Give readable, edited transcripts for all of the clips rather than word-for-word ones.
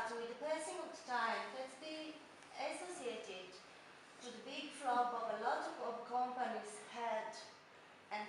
but with the passing of time, has been associated to the big flop of a lot of companies had, and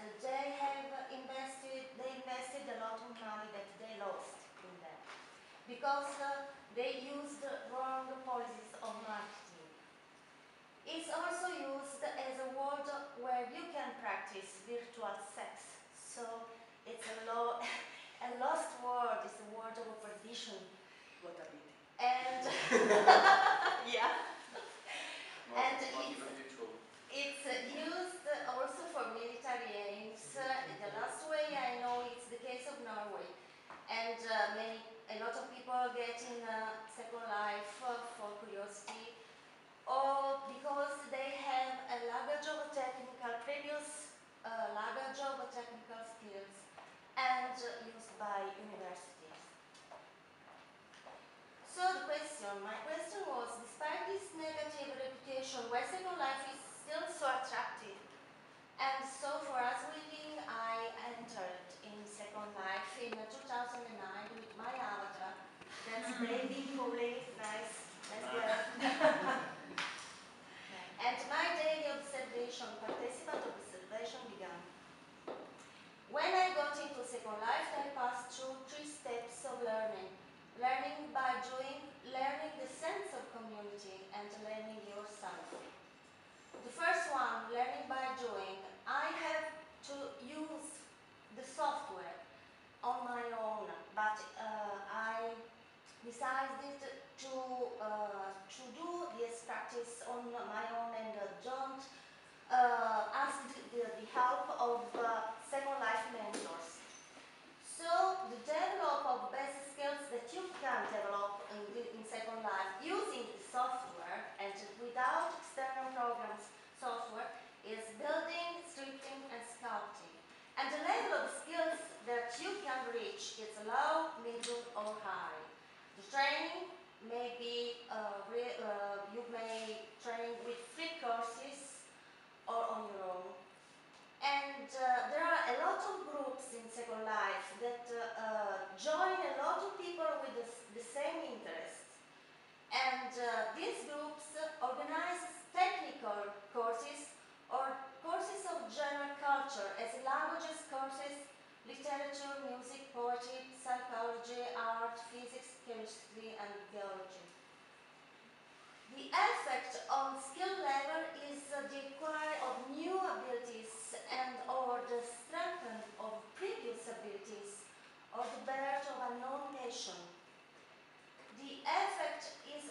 they invested a lot of money that they lost in that because they used wrong policies of marketing. It's also used as a word where you can practice virtual sex. So it's a lost word, it's a word of perdition. What a pity. And yeah. And it's used also for military aims. The last way I know it's the case of Norway. And a lot of people get in Second Life for curiosity, or because they have a luggage of previous luggage of technical skills and used by universities. So my question was, despite this negative reputation, why Second Life is still so attractive? And so for us Wheeling, I entered in Second Life in 2009 with my avatar. That's baby, Pauline, nice girl. And my daily participant observation began. When I got into Second Life, I passed through 3 steps of learning. Learning by doing, learning the sense of community, and learning yourself. The first one, learning by doing, I have to use the software on my own, but I decided to do this practice on my own and don't ask the help of Second Life mentors. So the develop of basic skills that you can develop in Second Life using the software and without external programs software is building, scripting, and sculpting. And the level of skills that you can reach is low, middle, or high. The training may be, you may train with free courses or on your own. And there are a lot of groups in Second Life that join a lot of people with the same interests. And these groups organize technical courses or courses of general culture as languages courses, literature, music, poetry, psychology, art, physics, chemistry, and biology. The effect on skill level is the acquire of new abilities and or the strengthening of previous abilities or the birth of a known nation. The effect is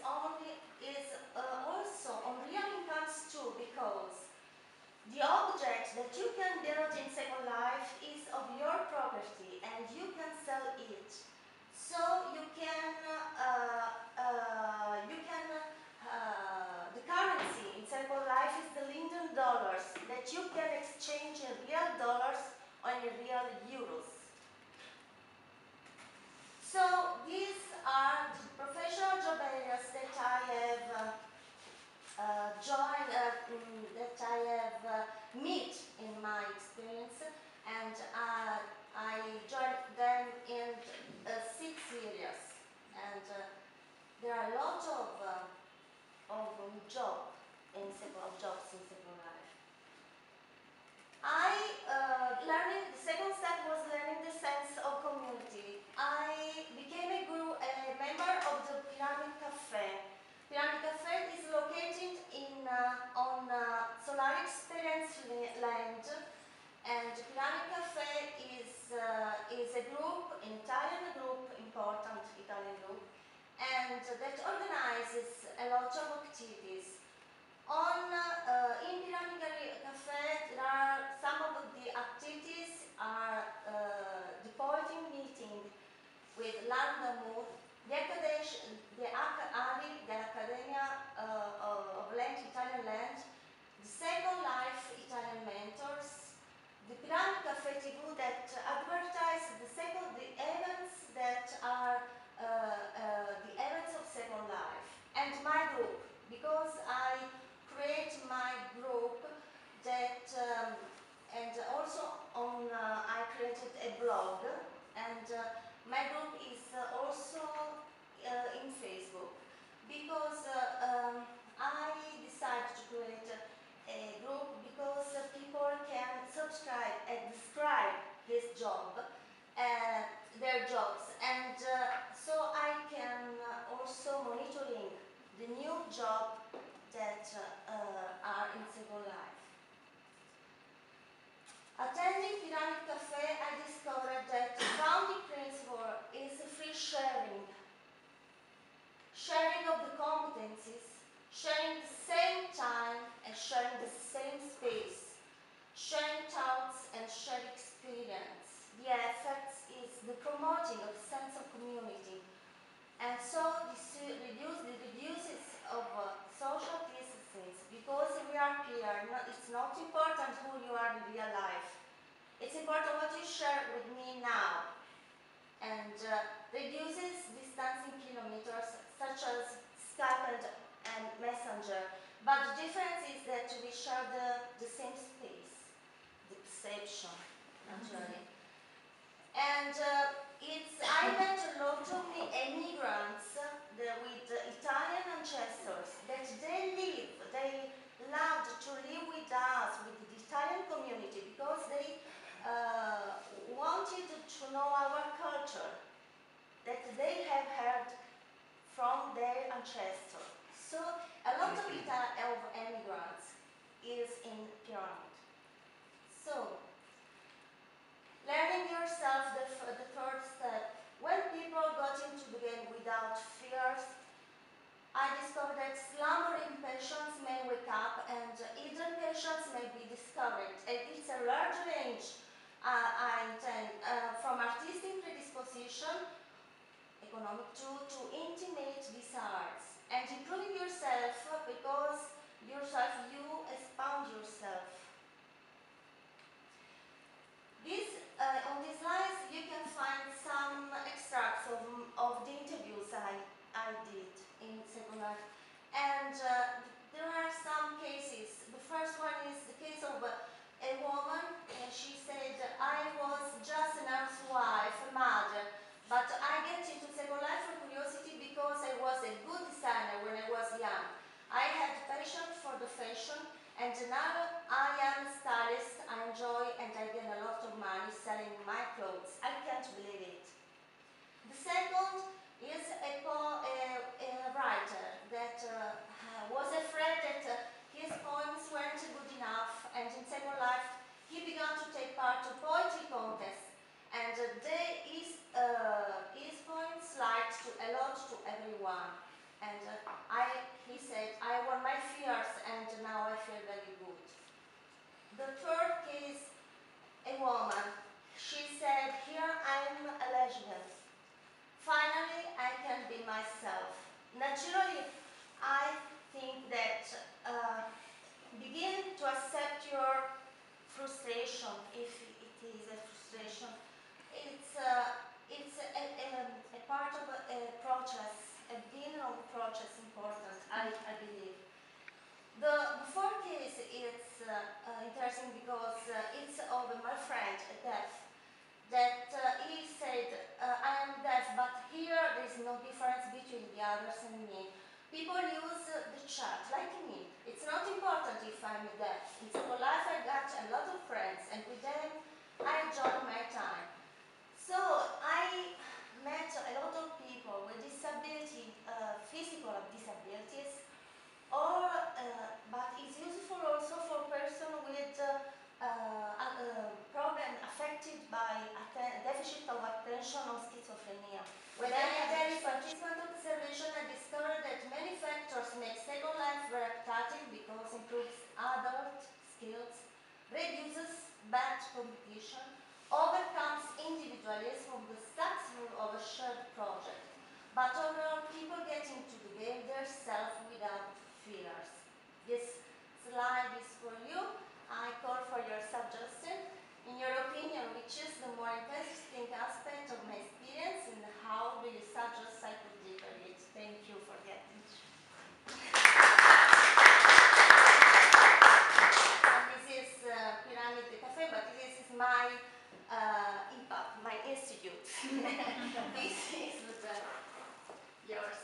also on real impacts too, because the object that you can build in Second Life is of your property and you can sell it. So the currency in Second Life is the Linden dollars that you can exchange in real dollars or in real euros. So these are the professional job areas that I have that I have met in my experience, and I joined them in 6 areas, and there are a lot of jobs in Second Life. The second step was learning the sense of community. I became a member of the Pyramid Cafe. Pyramid Cafe is located on Solar Experience land, and Pyramid Cafe is a group, an Italian group, important Italian group, and that organizes a lot of activities. In Pyramid Cafe, there are some of the activities are the poetry meeting with Landamour, the Accademia of Land, Italian Land, the Second Life Italian Mentors, the Pyramid Cafe TV that advertise the events that are the events of Second Life, and my group, because I create my group that, and also I created a blog, and my group is also in Facebook. experiences, sharing the same time and sharing the same space, sharing thoughts and shared experience. The effect is the promoting of sense of community, and so this reduces of social distance, because we are clear, it's not important who you are in real life. It's important what you share with me now, and reduces distance in kilometers, such as Skype and Messenger. But the difference is that we share the same space, the perception, naturally. And I met a lot of immigrants with Italian ancestors, that they loved to live with us, with the Italian community, because they wanted to know our culture, that they have heard from their ancestors. So a lot of immigrants is in Pyramid. So, learning yourself, the third step. When people got into the game without fears, I discovered that slumbering patients may wake up and hidden patients may be discovered. And it's a large range, I intend, from artistic predisposition, economic too, to intimate desires. And improving yourself, because you expound yourself. On these slides, you can find some extracts of the interviews I did in Second Life. And there are some cases. The first one is the case of a woman, and she said, I was just a nurse wife, a mother, but I get into Second Life for curiosity because I was a good designer when I was young. I had passion for the fashion, and now I am a stylist. I enjoy and I get a lot of money selling my clothes. I can't believe it. The second is a writer that was afraid that his poems weren't good enough, and in Second Life he began to take part in poetry contests, and his poems liked a lot to everyone. And he said, I won my fears and now I feel very good. The third case, a woman. She said, here I am a lesbian. Finally, I can be myself. Naturally, I think that begin to accept your frustration, if it is a frustration. It's a part of a process. A beginning of the process important, I believe. The fourth case is interesting because it's of my friend, deaf, that he said, I am deaf, but here there is no difference between the others and me. People use the chat like me. It's not important if I'm deaf. In Second Life I got a lot of friends, and with them I enjoy my time. So I met a lot of people with disability, physical disabilities, but it's useful also for persons with problem affected by deficit of attention or schizophrenia. When I did participant observation, I discovered that many factors make Second Life very attractive because it improves adult skills, reduces bad competition, overcomes individualism, the success of a shared project. But overall, people get into the game themselves without fears. This slide is for you. I call for your suggestion. In your opinion, which is the more interesting aspect of my experience, and how do you suggest I could deepen it? Thank you for the attention. And this is Pyramid Cafe, but this is my IPA, my institute. This is yours.